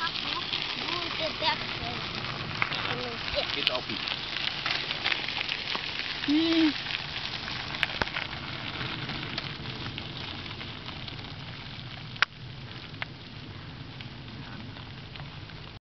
Wo der Berg ist. Geht auch nicht. Hm.